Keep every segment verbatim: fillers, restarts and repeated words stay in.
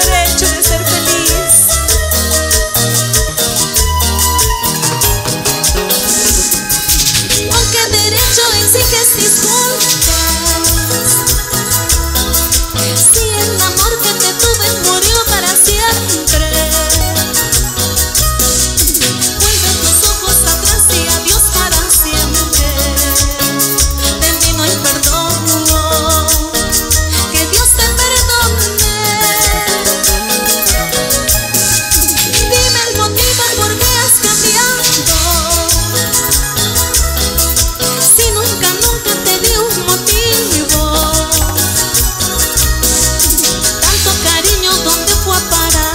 derecho de ser feliz. Aunque derecho exige disculpas, si el amor que te tuve murió para siempre, vuelve tus ojos atrás y adiós para siempre. De mí no hay perdón, que Dios te perdone. Dime el motivo por qué has cambiado, si nunca, nunca te di un motivo. Tanto cariño, ¿dónde fue a parar?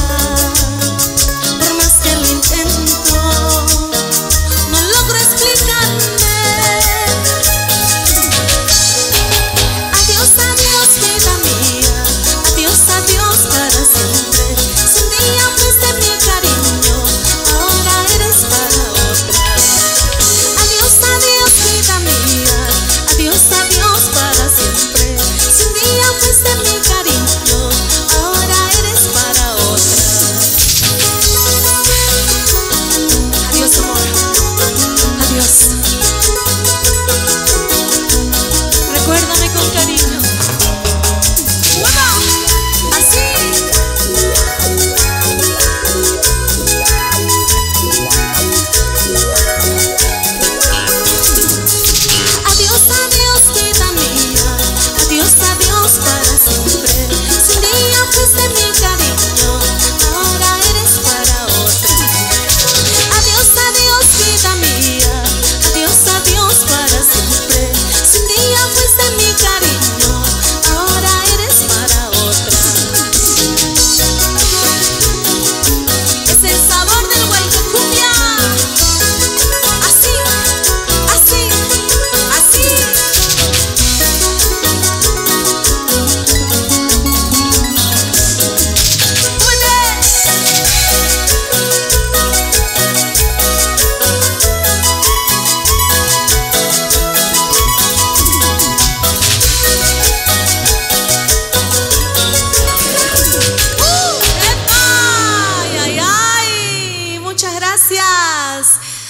Por más que lo intento, no logro explicarme. Adiós, adiós, vida mía, adiós, adiós para siempre. Si un día fuiste mi cariño, ahora eres para otra. Adiós, adiós, vida mía, adiós, adiós para siempre. Si un día fuiste mi cariño, ahora eres para otra. Adiós, amor, adiós. Recuérdame con cariño. ¡Uno! Así. Adiós, adiós, vida mía, adiós, adiós para siempre. Si un día fuiste mi cariño, ahora eres para otra. Adiós, adiós, vida mía, adiós, adiós para siempre. Si un día fuiste mi cariño, ahora eres para otra. Es el sabor del Guaycumbia. Así, así, así. ¡Uh! ¡Epa! ¡Ay, ay, ay! Muchas gracias.